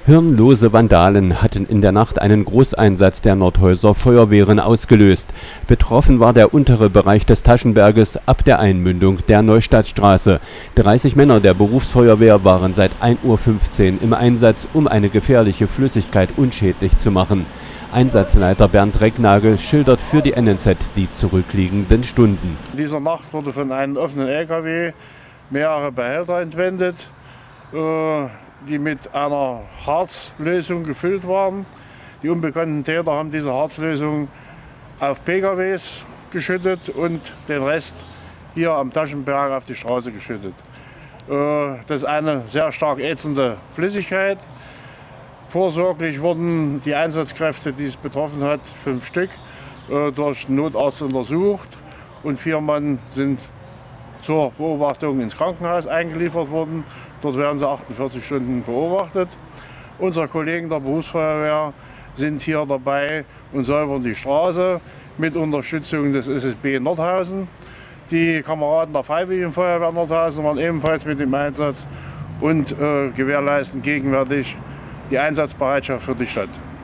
Hirnlose Vandalen hatten in der Nacht einen Großeinsatz der Nordhäuser Feuerwehren ausgelöst. Betroffen war der untere Bereich des Taschenberges ab der Einmündung der Neustadtstraße. 30 Männer der Berufsfeuerwehr waren seit 1:15 Uhr im Einsatz, um eine gefährliche Flüssigkeit unschädlich zu machen. Einsatzleiter Bernd Recknagel schildert für die NNZ die zurückliegenden Stunden. In dieser Nacht wurde von einem offenen LKW mehrere Behälter entwendet, die mit einer Harzlösung gefüllt waren. Die unbekannten Täter haben diese Harzlösung auf PKWs geschüttet und den Rest hier am Taschenberg auf die Straße geschüttet. Das ist eine sehr stark ätzende Flüssigkeit. Vorsorglich wurden die Einsatzkräfte, die es betroffen hat, 5 Stück, durch den Notarzt untersucht und 4 Mann sind zur Beobachtung ins Krankenhaus eingeliefert worden. Dort werden sie 48 Stunden beobachtet. Unsere Kollegen der Berufsfeuerwehr sind hier dabei und säubern die Straße mit Unterstützung des SSB Nordhausen. Die Kameraden der Freiwilligen Feuerwehr Nordhausen waren ebenfalls mit im Einsatz und gewährleisten gegenwärtig die Einsatzbereitschaft für die Stadt.